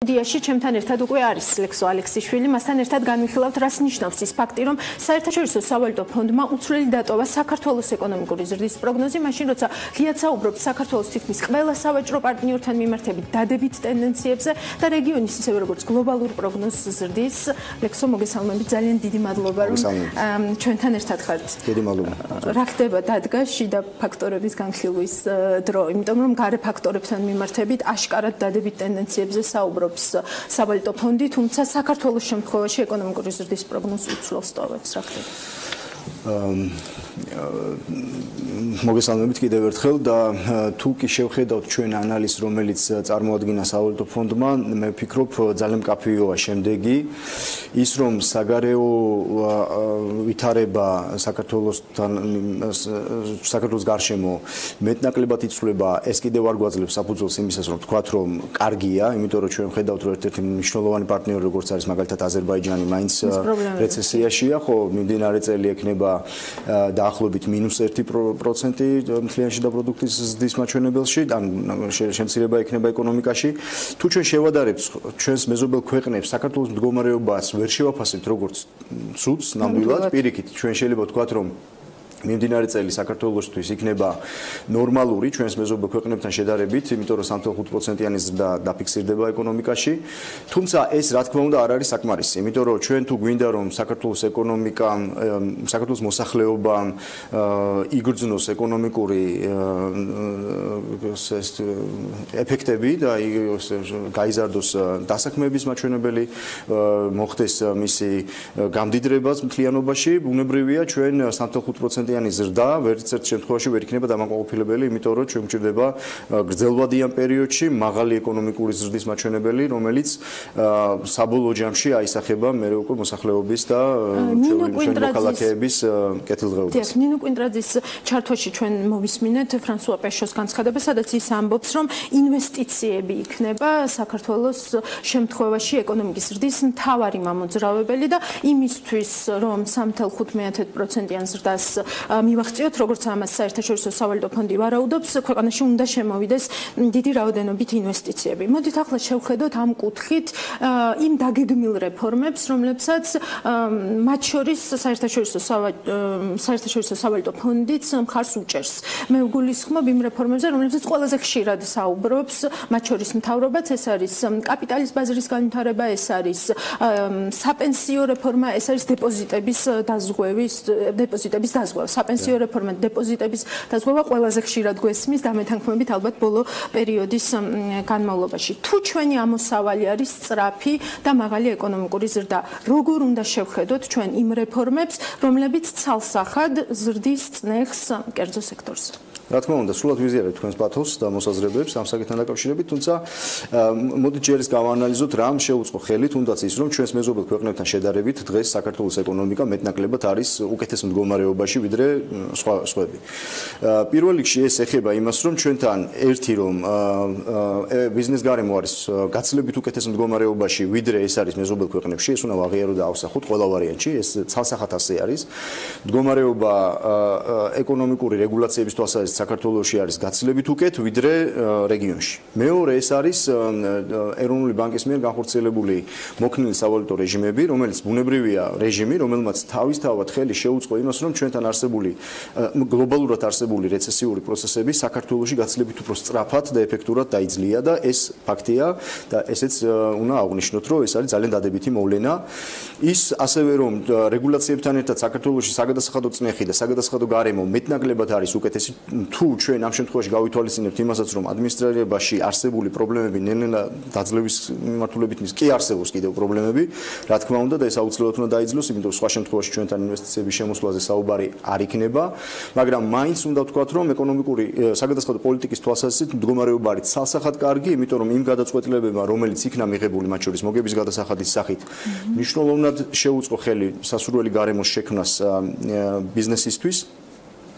სტუდიაში ჩემთან ერთად უკვე არის ლექსო ალექსიშვილი. მასთან ერთად განვიხილავთ, რას ნიშნავს ის ფაქტი, რომ საერთაშორისო სავალუტო ფონდმა უცვლელი დატოვა საქართველოს ეკონომიკური ზრდის პროგნოზი, მაშინ როცა ღიად საუბრობთ საქართველოს თითქმის ყველა სავაჭრო პარტნიორთან მიმართებით დადებით ტენდენციებზე და რეგიონის ისევე როგორც გლობალურ პროგნოზს ზრდის. ლექსო, მოგესალმებით, ძალიან დიდი მადლობა, რომ ჩვენთან ერთად ხართ. დიდი მადლობა. რა ხდება დადგა შიდა ფაქტორების განხილვის დრო, იმიტომ რომ გარე ფაქტორებთან მიმართებით აშკარად დადებით ტენდენციებზე საუბრობს სავალუტო ფონდი, თუმცა საქართველოს შემთხვევაში ეკონომიკური ზრდის პროგნოზს უცვლელს ტოვებს. რა ხდება? მოგესალმებით კიდევ ერთხელ და თუ კი შევხედავთ ჩვენ ანალიზს, რომელიც წარმოადგინა სავალუტო ფონდმა, მე ვფიქრობ ძალიან მკაფიოა შემდეგი ის, რომ საგარეო ვითარება საქართველოს გარშემო მეტნაკლებად იცვლება, ეს კიდევ არ გვაძლევს საფუძველს იმისას, რომ ვთქვათ, რომ კარგია, იმიტომ რომ ჩვენ ვხედავთ, რომ ერთ-ერთი მნიშვნელოვანი პარტნიორი, როგორც არის მაგალითად აზერბაიჯანი, მაინც რეცესიაშია, ხო, მიმდინარე წელი ექნება დაახლოებით -1% მთლიანი შიდა პროდუქტის ზრდის მაჩვენებელში, ან შემცირება ექნება ეკონომიკაში. თუ ჩვენ შევადარებთ ჩვენს მეზობელ ქვეყნებს, საქართველოს მდგომარეობას ვერ შევაფასებთ როგორც ცუდს, ნამდვილად, პირიქით, ჩვენ შეიძლება ვთქვათ, რომ მიმდინარე წელი საქართველოსთვის იქნება ნორმალური ჩვენს მეზობელ ქვეყნებთან შედარებით, იმიტომ რომ 3.5%-იანი ზრდა დაფიქსირდება ეკონომიკაში. თუმცა ეს რა თქმა უნდა არ არის საკმარისი, იმიტომ რომ ჩვენ თუ გვინდა რომ საქართველოს ეკონომიკამ, საქართველოს მოსახლეობამ იგრძნოს ეკონომიკური ეფექტები და გაიზარდოს დასაქმების მაჩვენებელი, მოხდეს მისი გამდიდრებაც მთლიანობაში, ბუნებრივია ჩვენ 3.5%-იანი ზრდა ვერცერთ შემთხვევაში ვერ იქნება დამაკმაყოფილებელი, იმიტომ რომ ჩვენ გვჭირდება გრძელვადიან პერიოდში მაღალი ეკონომიკური ზრდის მაჩვენებელი, რომელიც საბოლოო ჯამში აისახება მე უკვე მოსახლეობის და მოქალაქეების კეთილდღეობას. ნინო კვინტრაძის ჩართვაში ჩვენ მოვისმინეთ ფრანსუა პეშოს განცხადება, სადაც ის ამბობს, რომ ინვესტიციები იქნება საქართველოს შემთხვევაში ეკონომიკის ზრდის მთავარი მამოძრავებელი და იმისთვის, რომ 3.5%-იან ზრდას მივახციოთ, როგორც ამას საერთაშორისო სავალუტო ფონდი ვარაუდობს, ქვეყანაში უნდა შემოვიდეს დიდი რაოდენობით ინვესტიციები. მოდით ახლა შევხედოთ ამ კუთხით იმ დაგეგმილ რეფორმებს, რომლებსაც მათ შორის საერთაშორისო სავალუტო ფონდიც მხარს უჭერს. მე ვგულისხმობ იმ რეფორმებზე, რომლებსაც ყველაზე ხშირად საუბრობს, მათ შორის მთავრობაც, ეს არის კაპიტალის ბაზრის განვითარება, ეს არის საპენსიო რეფორმა, ეს არის დეპოზიტების დაზღვევა. საპენსიო რეფორმა, დეპოზიტების დაზღვევა ყველაზე ხშირად გვესმის და მეთანხმებით ალბათ ბოლო პერიოდის განმავლობაში. თუ ჩვენი ამოსავალი არის სწრაფი და მაღალი ეკონომიკური ზრდა, როგორ უნდა შევხედოთ ჩვენ იმ რეფორმებს, რომლებიც ცალსახად ზრდის წნეხს კერძო სექტორზე? რა თქმა უნდა, სულად ვიზიარებთ თქვენს პათოსს და მოსაზრებებს ამ საკითხთან დაკავშირებით, თუმცა მოდით ჯერ ის გავაანალიზოთ, რამ შეუწყო ხელი, თუნდაც ის, რომ ჩვენს მეზობელ ქვეყნებთან შედარებით დღეს საქართველოს ეკონომიკა მეტნაკლებად არის უკეთეს მდგომარეობაში, ვიდრე სხვები. პირველ რიგში ეს ეხება იმას, რომ ჩვენთან ერთი რომ ბიზნეს გარემო არის გაცილებით უკეთეს მდგომარეობაში, ვიდრე ეს არის მეზობელ ქვეყნებში, ეს უნდა ვაღიარო და ავსახოთ ყველა ვარიანტში, ეს ცალსახად ასე არის. მდგომარეობა ეკონომიკური რეგულაციების თვალსაზრისით საქართველოში არის გაცილებით უკეთ ვიდრე რეგიონში. მეორე ეს არის ეროვნული ბანკის მიერ განხორციელებული მოქნილი სავალუტო რეჟიმები, რომელიც ბუნებრივია რეჟიმი, რომელმაც თავისთავად ხელი შეუწყო იმას, რომ ჩვენთან არსებული გლობალურად არსებული რეცესიური პროცესები საქართველოში გაცილებით უფრო სწრაფად და ეფექტურად დაიძლია და ეს ფაქტია და ესეც უნდა აღვნიშნოთ, რომ ეს არის ძალიან დადებითი მოვლენა. ის ასევე რომ რეგულაციებთან ერთად საქართველოში საგადასახადო წნეხი და საგადასახადო გარემო მეტნაკლებად არის უკეთესი, თუ ჩვენ ამ შემთხვევაში გავითვალისწინებთ იმასაც, რომ ადმინისტრაციაში არსებული პრობლემები ნელ-ნელა დაძლევის მიმართულებით კი არსებობს კიდევ პრობლემები, რა თქმა უნდა და ეს აუცილებლად უნდა დაიძლოს, იმიტომ რომ სხვა შემთხვევაში ჩვენთან ინვესტიციების შემოსვლაზე საუბარი არ იქნება, მაგრამ მაინც უნდა ვთქვათ, რომ ეკონომიკური საგადასახადო პოლიტიკის თვალსაზრისით მდგომარეობა არის ცალსახად კარგი, იმიტომ რომ იმ გადაწყვეტილებებმა, რომელიც იქნა მიღებული მათ შორის მოგების გადასახადის სახით, მნიშვნელოვნად შეუწყო ხელი სასურველი გარემოს შექმნას ბიზნესისთვის.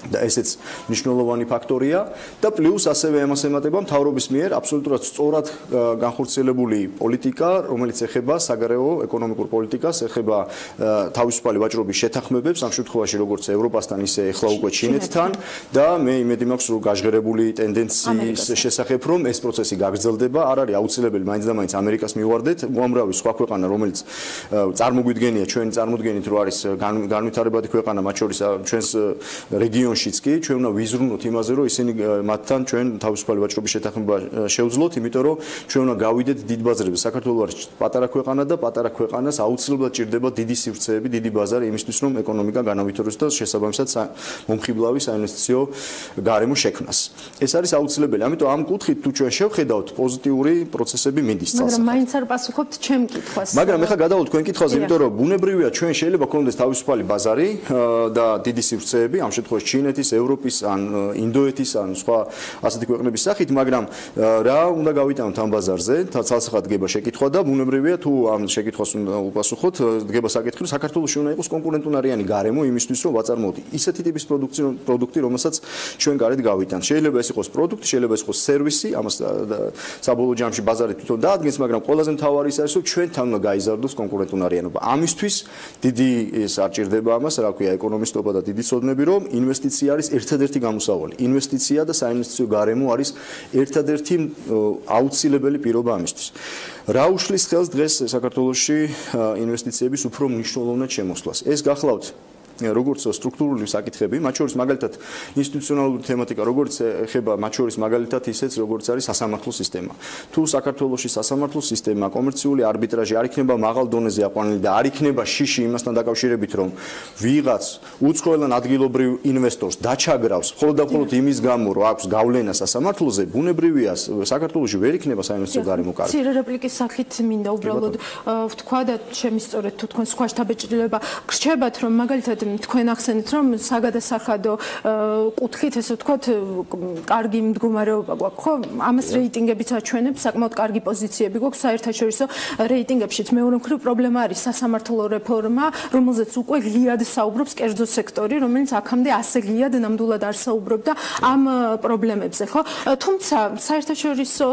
და ესეც მნიშვნელოვანი ფაქტორია და პლუს ასევე ამას ემატება მთავრობის მიერ აბსოლუტურად სწორად განხორციელებული პოლიტიკა, რომელიც ეხება საგარეო ეკონომიკურ პოლიტიკას, ეხება თავისუფალი ვაჭრობის შეთანხმებებს, ამ შემთხვევაში როგორც ევროპასთან, ისე ახლა უკვე ჩინეთთან და მე იმედი მაქვს, რომ გაჟღერებული ტენდენციის შესახებ, რომ ეს პროცესი გაგრძელდება, არ არის აუცილებელი მაინც და მაინც ამერიკას მივარდეთ, უამრავი სხვა ქვეყანა, რომელიც წარმოგვიდგენია ჩვენი წარმოდგენით, რომ არის განვითარებადი ქვეყანა, მათ შორის ჩვენს რეგიონშიც კი ჩვენ უნდა ვიზრუნოთ იმაზე, რომ ისინი მათთან ჩვენ თავისუფალი ვაჭრობის შეთანხმება შევძლოთ, იმიტომ რომ ჩვენ უნდა გავიდეთ დიდ ბაზრებზე. საქართველო არის პატარა ქვეყანა და პატარა ქვეყანას აუცილებლად ჭირდება დიდი სივრცეები, დიდი ბაზარი იმისთვის, რომ ეკონომიკა განავითაროს და შესაბამისად მომხიბლავი საინვესტიციო გარემო შექმნას. ეს არის აუცილებელი. ამიტომ ამ კუთხით თუ ჩვენ შევხედავთ, პოზიტიური პროცესები მიდის წასახად. მაგრამ მაინც არ პასუხობთ ჩემ კითხვას. მაგრამ ეხლა გადავთ თქვენ კითხვაზე, იმიტომ რომ ბუნებრივია ჩვენ შეიძლება გქონდეს თავისუფალი ბაზარი და დიდი სივრცეები, ამ შემთხვევაში ჩინეთის, ევროპის, ან ინდოეთის, ან სხვა ასეთი ქვეყნების სახით, მაგრამ რა უნდა გავიტანოთ ამ ბაზარზე? ცალსახად დგება შეკითხვა და ბუნებრივია თუ ამ შეკითხვას უნდა უპასუხოთ, დგება საკითხი, საქართველოში უნდა იყოს კონკურენტუნარიანი გარემო იმისთვის, რომ ვაწარმოოთ ისეთი ტიპის პროდუქტი, რომელსაც ჩვენ გარეთ გავიტანთ. შეიძლება ეს იყოს პროდუქტი, შეიძლება ეს იყოს სერვისი, ამას საბოლოო ჯამში ბაზარი თვითონ დაადგენს, მაგრამ ყველაზე მთავარი ის არის, რომ ჩვენთან უნდა გაიზარდოს კონკურენტუნარიანობა. ამისთვის დიდი ეს არ ჭირდება ამას, რა ქვია, ეკონომისტობა და დიდი ცოდნები, რომ ინვესტიცია არის ერთადერთი გამოსავალი. ინვესტიცია და საინვესტიციო გარემო არის ერთადერთი აუცილებელი პირობა ამისთვის. რა უშლის ხელს დღეს საქართველოში ინვესტიციების უფრო მნიშვნელოვნად შემოსვლას? ეს გახლავთ როგორც სტრუქტურული საკითხები, მათ შორის მაგალითად ინსტიტუციონალური თემატიკა, როგორც ეხება მათ შორის მაგალითად ისეც, როგორც არის სასამართლო სისტემა. თუ საქართველოში სასამართლო სისტემა, კომერციული არბიტრაჟი არ იქნება მაღალ დონეზე აყვანილი და არ იქნება შიში იმასთან დაკავშირებით, რომ ვიღაც უცხოელან ადგილობრივ ინვესტორს დაჩაგრავს, მხოლოდ და მხოლოდ იმის გამო, რომ აქვს გავლენა სასამართლოზე, ბუნებრივია საქართველოში ვერ იქნება საინვესტიციო გარემო კარგი. მცირე რეპლიკის სახით მინდა უბრალოდ ვთქვა და შემისწორეთ თუ თქვენ სხვა შთაბეჭდილება გრჩებათ, რომ მაგალითად თქვენ ახსენეთ, რომ საგადასახადო კუთხით, ესე ვთქვათ, კარგი მდგომარეობა გვაქვს, ხო? ამას რეიტინგებიც აჩვენებს, საკმაოდ კარგი პოზიციები გვაქვს საერთაშორისო რეიტინგებშიც. მეორე მხრივ პრობლემა არის სასამართლო რეფორმა, რომელზეც უკვე ღიად საუბრობს კერძო სექტორი, რომელიც აქამდე ასე ღიად ნამდვილად არ საუბრობდა ამ პრობლემებზე, ხო? თუმცა საერთაშორისო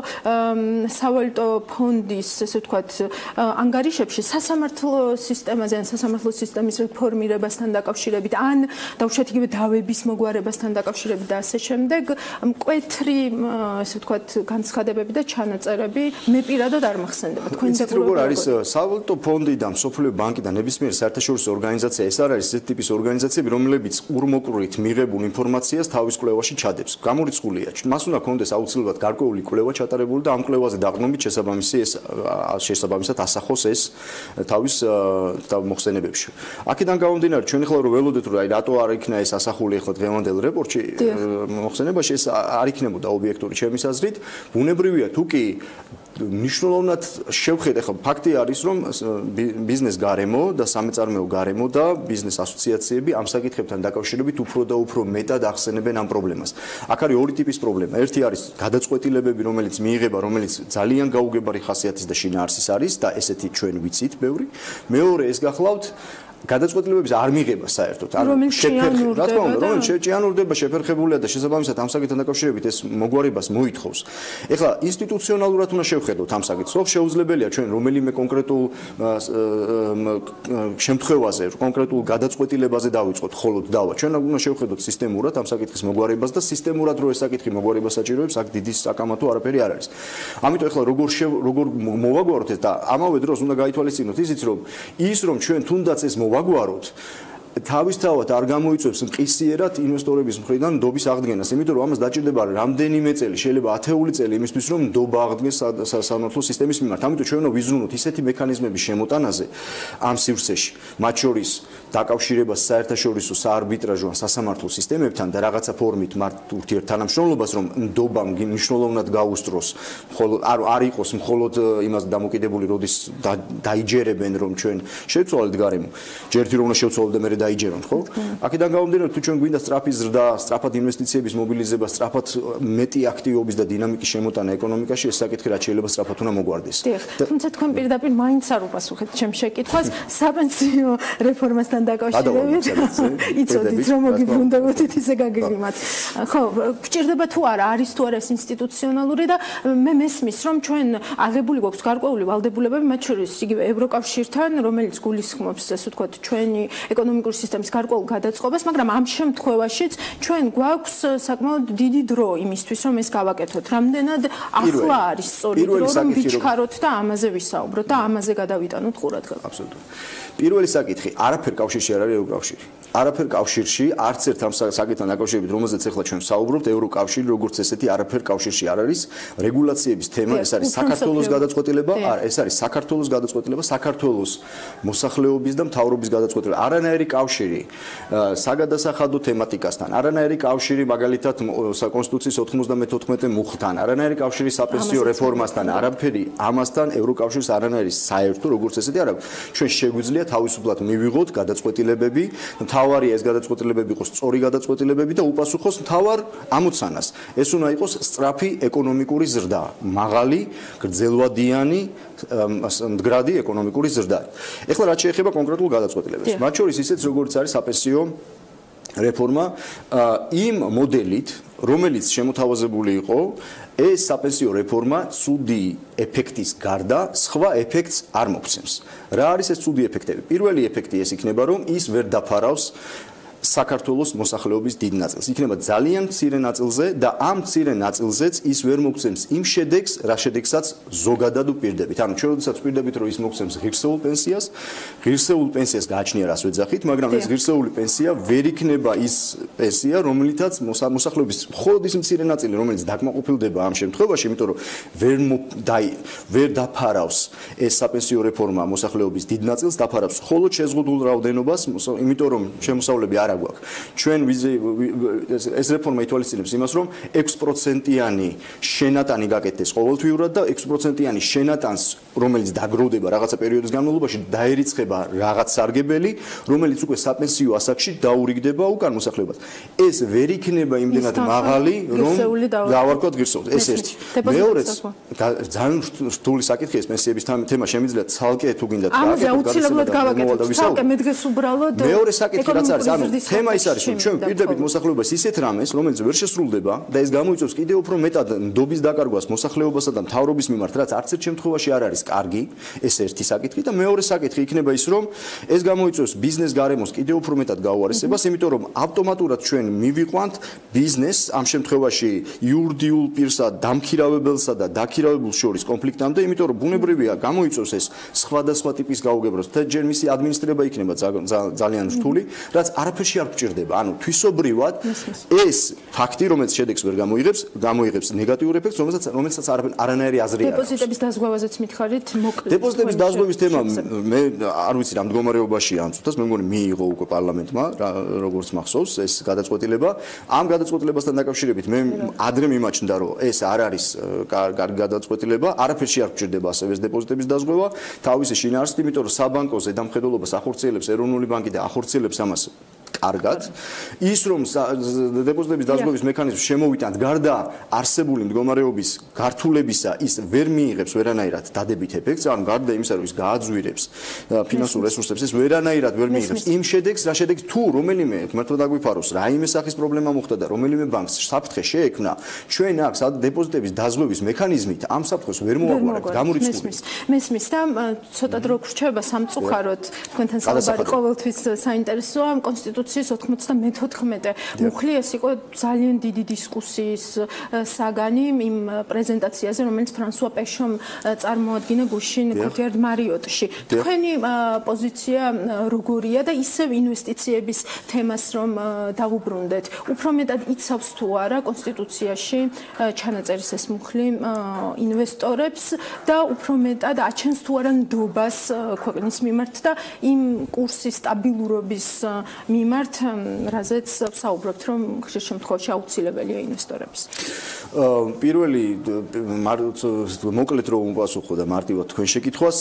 სავალუტო ფონდის, ესე ვთქვათ, ანგარიშებში სასამართლო სისტემაზე ან სასამართლო სისტემის რეფორმირებასთან დაკავშირებით ან დაუშვათ იგივე დავების მოგვარებასთან დაკავშირებით და ასე შემდეგ მკვეთრი ესე ვთქვათ განცხადებები და ჩანაწერები მე პირადად არ მახსენდება თქვენ როგორ არის სავალუტო ფონდი და მსოფლიო ბანკი და ნებისმიერ საერთაშორისო ორგანიზაცია ეს არ არის ეს ტიპის ორგანიზაციები რომლებიც ყურმოყრით მიღებულ ინფორმაციას თავის კვლევაში ჩადებს გამორიცხულია მას უნდა კონდეს აუცილებლად გარკვეული კვლევა ჩატარებული და ამ კვლევაზე დაყრდნობით შესაბამისად ასახოს ეს თავის მოხსენებებში აქედან გამომდინარე ჩვენ ახლა რომ ველოდეთ რომ აი რატო არ იქნა ეს ასახული ახლა დღევანდელ რეპორტში მოხსენებაში ეს არ იქნებოდა ობიექტური ჩემის აზრით ბუნებრივია თუ კი მნიშვნელოვნად შევხედე ხო ფაქტი არის რომ ბიზნეს გარემო და სამეწარმეო გარემო და ბიზნეს ასოციაციები ამ საკითხებთან დაკავშირებით უფრო და უფრო მეტად ახსენებენ ამ პრობლემას. აქ არის ორი ტიპის პრობლემა. ერთი არის გადაწყვეტილებები, რომელიც მიიღება, რომელიც ძალიან გაუგებარი ხასიათის და შინაარსის არის და ესეთი ჩვენ ვიცით ბევრი. მეორე ეს გახლავთ გადაწყვეტილებების არ მიღება საერთოდ. რა თქმა უნდა, რომელიც შეჭიანურდება, შეფერხებულია და შესაბამისად ამ საკითხთან დაკავშირებით ეს მოგვარებას მოითხოვს. ეხლა ინსტიტუციონალურად უნდა შევხედოთ ამ საკითხს. ხო, შეუძლებელია ჩვენ რომელიმე კონკრეტულ შემთხვევაზე, კონკრეტულ გადაწყვეტილებაზე დავიწყოთ მხოლოდ დავა. ჩვენ უნდა შევხედოთ სისტემურად ამ საკითხის მოგვარებას და სისტემურად რო ეს საკითხი მოგვარებას საჭიროებს, აქ დიდი საკამათო არაფერი არ არის. ამიტომ ეხლა როგორ მოვაგვაროთ ეს და ამავე დროს უნდა გაითვალისწინოთ ისიც რომ ის რომ ჩვენ თუნდაც ეს ვაგვაროთ თავისთავად არ გამოიწვევს მყისიერად ინვესტორების მხრიდან ნდობის აღდგენას, იმიტომ რომ ამას დაჭირდება რამდენიმე წელი, შეიძლება ათეული წელი იმისთვის რომ ნდობა აღდგეს სასამართლო სისტემის მიმართ. ამიტომ ჩვენ უნდა ვიზრუნოთ ისეთი მექანიზმების შემოტანაზე ამ სივრცეში, მათ შორის დაკავშირებას საერთაშორისო საარბიტრაჟო ან სასამართლო სისტემებთან და რაღაცა ფორმით ურთიერთთანამშრომლობას რომ ნდობა მნიშვნელოვნად გაუსწროს, მხოლოდ არ იყოს მხოლოდ იმას დამოკიდებული, როდის დაიჯერებენ რომ ჩვენ შევცვალეთ გარემო. ჯერ ერთი რომ უნდა შევცვალოთ და მერე დაიჯერონ, ხო? აქედან გამომდინარე, თუ ჩვენ გვინდა სწრაფი ზრდა, სწრაფად ინვესტიციების მობილიზება, სწრაფად მეტი აქტივობის და დინამიკის შემოტანა ეკონომიკაში, ეს საკითხი რაც შეიძლება სწრაფად უნდა მოგვარდეს. თუმცა თქვენ პირდაპირ მაინც არ უპასუხეთ ჩემ შეკითხვას საპენსიო რეფორმასთან დაკავშირებით. იცოდით რომ მოგიბრუნდებოდით ისე გაგიგიმათ. ხო, გჭირდება თუ არა, არის თუ არა ეს ინსტიტუციონალური და მე მესმის რომ ჩვენ აღებული გვაქვს გარკვეული ვალდებულებები, მათ შორის იგივე ევროკავშირთან, რომელიც გულისხმობს ასე ვთქვათ ჩვენი ეკონომიკური სისტემის გარკვეულ გადაწყობას, მაგრამ ამ შემთხვევაშიც ჩვენ გვაქვს საკმაოდ დიდი დრო იმისთვის რომ ეს გავაკეთოთ. რამდენად ახლა არის სწორი დრო რომ ვიჩქაროთ და ამაზე ვისაუბროთ და ამაზე გადავიტანოთ ყურადღება. აბსოლუტურად. პირველი საკითხი, არაფერ კავშირში არ არის ევროკავშირი. არაფერ კავშირში, არც ერთ ამ საკითხთან დაკავშირებით, რომელზეც ახლა ჩვენ ვსაუბრობთ, ევროკავშირი როგორც ესეთი არაფერ კავშირში არ არის. რეგულაციების თემა, ეს არის საქართველოს გადაწყვეტილება, არა, ეს არის საქართველოს გადაწყვეტილება, საქართველოს მოსახლეობის და მთავრობის გადაწყვეტილება. არანაირი კავშირი საგადასახადო თემატიკასთან, არანაირი კავშირი მაგალითად კონსტიტუციის 94 მუხლთან, არანაირი კავშირი საპენსიო რეფორმასთან, არაფერი ამასთან ევროკავშირის არანაირი საერთო როგორც ესეთი არ აქვს. ჩვენ შეგვიძლია თავისუფლად მივიღოთ გადაწყვეტილებები, მთავარია ეს გადაწყვეტილებები იყოს სწორი გადაწყვეტილებები და უპასუხოს მთავარ ამოცანას. ეს უნდა იყოს სწრაფი ეკონომიკური ზრდა, მაღალი, გრძელვადიანი, მდგრადი ეკონომიკური ზრდა. ეხლა რაც შეეხება კონკრეტულ გადაწყვეტილებებს, მათ შორის ისიც როგორც არის საპენსიო რეფორმა, იმ მოდელით, რომელიც შემოთავაზებული იყო, ეს საპენსიო რეფორმა ცუდი ეფექტის გარდა სხვა ეფექტს არ მოგცემს. რა არის ეს ცუდი ეფექტები? პირველი ეფექტი ეს იქნება, რომ ის ვერ დაფარავს საქართველოს მოსახლეობის დიდ ნაწილს. იქნება ძალიან მცირე ნაწილზე და ამ მცირე ნაწილზეც ის ვერ მოგცემს იმ შედეგს, რა შედეგსაც ზოგადად ვპირდებით. ანუ ჩვენ როდესაც ვპირდებით, რომ ის მოგცემს ღირსეულ პენსიას, ღირსეულ პენსიას გააჩნია რას ვეძახით, მაგრამ ეს ღირსეული პენსია ვერ იქნება ის პენსია, რომელიცაც მოსახლეობის მხოლოდ ის მცირე ნაწილი, რომელიც დაკმაყოფილდება ამ შემთხვევაში, იმიტომ რომ ვერ დაფარავს ეს საპენსიო რეფორმა მოსახლეობის დიდ ნაწილს, დაფარავს მხოლოდ შეზღუდულ რაოდენობას, იმიტომ რომ შემოსავლები არ აგვაქვს. ჩვენ ეს რეფორმა ითვალისწინებს იმას, რომ 6%-იანი შენატანი გაკეთდეს ყოველთვიურად და 6%-იანი შენატანს, რომელიც დაგროვდება რაღაცა პერიოდის განმავლობაში, დაერიცხება რაღაც სარგებელი, რომელიც უკვე საპენსიო ასაკში დაურიგდება უკან მოსახლეობას. ეს ვერ იქნება იმდენად მაღალი, რომ დავარქვათ ღირსეულს. ეს ერთი. მეორეც ძალიან რთული საკითხია ეს პენსიების თემა, შემიძლია ცალკე თუ გინდათ ამაზე აუცილებლად გავაკეთოთ. ცალკე მე დღეს უბრალოდ მეორე საკითხი რაც არის, ანუ თემა ის არის, რომ ჩვენ ვპირდებით მოსახლეობას ისეთ რამეს, რომელიც ვერ შესრულდება და ეს გამოიწვევს კიდევ უფრო მეტად ნდობის დაკარგვას მოსახლეობასა და მთავრობის მიმართ, რაც არც ერთ შემთხვევაში არ არის კარგი. ეს ერთი საკითხი და მეორე საკითხი იქნება ის, რომ ეს გამოიწვევს ბიზნეს გარემოს კიდევ უფრო მეტად გაუარესებას, იმიტომ რომ ავტომატურად ჩვენ მივიყვანთ ბიზნესს ამ შემთხვევაში იურიდიულ პირსა, დამქირავებელსა და დაქირავებულს შორის კონფლიქტამდე, იმიტომ რომ ბუნებრივია გამოიწვევს ეს სხვადასხვა ტიპის გაუგებროს. ჯერ მისი ადმინისტრება იქნება ძალიან რთული, რაც არაფერში არ გჭირდება. ანუ თვისობრივად ეს ფაქტი, რომელიც შედეგს ვერ გამოიღებს ნეგატიურ ეფექტს, რომელსაც არანაირი აზრი არ აქვს. დეპოზიტების დაზღვევაზეც მითხარით, მოკლედ. დეპოზიტების დაზღვევის თემა მე არ ვიცი რა მდგომარეობაში ანწუთას, მე მგონი მიიღო უკვე პარლამენტმა, როგორც მახსოვს, ეს გადაწყვეტილება. ამ გადაწყვეტილებასთან დაკავშირებით მე ადრე მიმაჩნდა, რომ ეს არ არის კარგი გადაწყვეტილება, არაფერში არ გჭირდება ასევე ეს დეპოზიტების დაზღვევა, თავისი შინაარსით, იმიტომ რომ საბანკო ზედამხედველობას ახორციელებს ეროვნული ბანკი და ახორციელებს ამას კარგად. ის რომ დეპოზიტების დაზღვევის მექანიზმს შემოვიტანთ გარდა არსებული მდგომარეობის გართულებისა, ის ვერ მიიღებს ვერანაირად დადებით ეფექტს, ანუ გარდა იმისა, რომ ის გააძვირებს ფინანსურ რესურსებს, ის ვერანაირად ვერ მიიღებს იმ შედეგს, რა შედეგს თუ რომელიმე მართლა დაგვიფაროს, რაიმე სახის პრობლემა მოხდა და რომელიმე ბანკს საფრთხე შეექმნა, ჩვენ აქ დეპოზიტების დაზღვევის მექანიზმით ამ საფრთხეს ვერ მოვაგვარებთ, გამორიცხული. მესმის და ცოტა დრო გრჩება სამწუხაროდ, თქვენთან საუბარი ყოველთვის საინტერესოა, კონსტიტუციის 94 მუხლი ეს იყო ძალიან დიდი დისკუსიის საგანი იმ პრეზენტაციაზე, რომელიც ფრანსუა პეშომ წარმოადგინა გუშინ ქუთიარდ მარიოტში. თქვენი პოზიცია როგორია და ისევ ინვესტიციების თემას რომ დავუბრუნდეთ, უფრო მეტად იცავს თუ არა კონსტიტუციაში ჩანაწერის ეს მუხლი ინვესტორებს და უფრო მეტად აჩენს თუ არა ნდობას ქვეყნის მიმართ და იმ კურსის სტაბილურობის მიმართ, რაზეც ვსაუბრობთ, რომ ხშირ შემთხვევაში აუცილებელია ინვესტორების. პირველი მოკლედ რომ უპასუხო და მარტივად თქვენ შეკითხვას,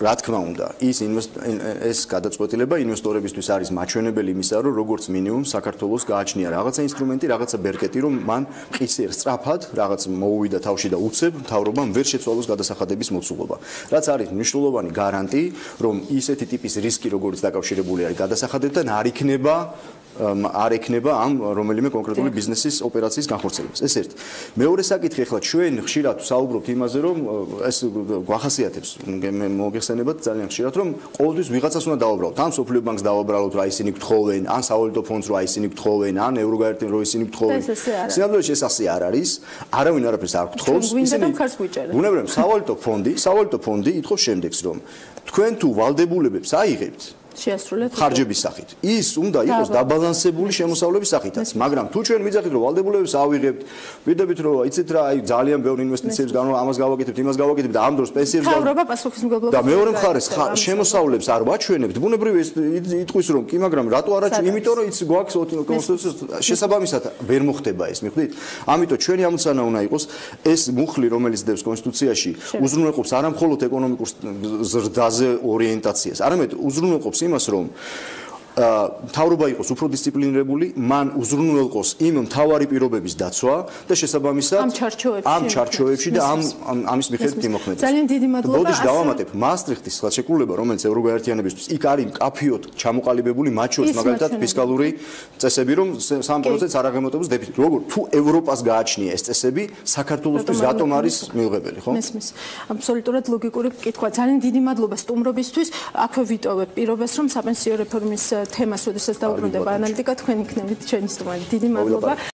რა თქმა უნდა, ეს გადაწყვეტილება ინვესტორებისთვის არის მაჩვენებელი იმისა, რომ როგორც მინიმუმ საქართველოს გააჩნია რაღაცა ინსტრუმენტი, რაღაცა ბერკეტი, რომ მან მყისიერ სწრაფად რაღაც მოუვიდა თავში და უცებ მთავრობამ ვერ შეცვალოს გადასახადების მოცულობა. რაც არის მნიშვნელოვანი გარანტი, რომ ისეთი ტიპის რისკი, როგორც დაკავშირებული არის გადასახადებთან, არ ექნება ამ რომელიმე კონკრეტული ბიზნესის ოპერაციის განხორციელებას. ეს ერთი. მეორე საკითხი, ახლა ჩვენ ხშირად საუბრობთ იმაზე, რომ ეს გვახასიათებს, მე მოგეხსენებათ ძალიან ხშირად, რომ ყოველთვის ვიღაცას უნდა დავაბრალოთ. ან სოფლიო ბანკს დავაბრალოთ, რა ისინი გთხოვენ, ან სავალუტო ფონდს რა ისინი გთხოვენ, ან ევროგაერთენ რა ისინი გთხოვენ. სინამდვილეში ეს ასე არ არის. არავინ არაფერს არ გთხოვს. ბუნებრივია, სავალუტო ფონდი ითხოვს შემდეგს, რომ თქვენ თუ ვალდებულებებს აიღებთ შეასრულეთ ხარჯების სახით. ის უნდა იყოს დაბალანსებული შემოსავლების სახითაც, მაგრამ თუ ჩვენ ვიძახით, რომ ვალდებულებებს ავიღებთ, ვიდებით, რომ იცით რა, აი ძალიან ბევრი ინვესტიციებს ამას გავაკეთებთ, იმას გავაკეთებთ და ამ დროს პენსიებს მთავრობა პასუხისმგებლობას და მეორე მხარეს შემოსავლებს არ ვაჩვენებთ. ბუნებრივია ეს იტყვის, რომ კი, მაგრამ რატო არ აჩვენებთ? იმიტომ რომ იცი გვაქვს კონსტიტუციის შესაბამისად ვერ მოხდება ეს, მიხვდით? ამიტომ ჩვენი ამოცანა უნდა იყოს ეს მუხლი, რომელიც დევს კონსტიტუციაში, უზრუნველყოფს არა მხოლოდ ეკონომიკურ ზრდაზე ორიენტაციას, არამედ უზრუნველყოფს იმას, რომ მთავრობა იყოს უფრო დისციპლინირებული, მან უზრუნველყოს იმ მთავარი პირობების დაცვა და შესაბამისად ამ ჩარჩოებში და ამის მიხედვით იმოქმედოს. ძალიან დიდი მადლობა. ბოდიში დავამატებ, მაასტრიხტის ხელშეკრულება, რომელიც ევროგაერთიანებისთვის იქ არის მკაფიოდ ჩამოყალიბებული, მათ შორის მაგალითად ფისკალური წესები, რომ 3%-ს არ აღემატებოს დეფიციტი. როგორ თუ ევროპას გააჩნია ეს წესები, საქართველოსთვის რატომ არის მიუღებელი, ხო? მესმის. აბსოლუტურად ლოგიკური კითხვა. ძალიან დიდი მადლობა სტუმრობისთვის. აქვე ვიტოვებ პირობას, რომ საპენსიო რეფორმის თემას, როდესაც დაუბრუნდება ანალიტიკა, თქვენ იქნებით ჩვენი სტუმარი. დიდი მადლობა.